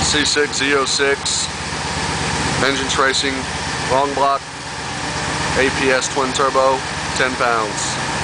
C6 Z06, engine tracing, long block, APS twin turbo, 10 pounds.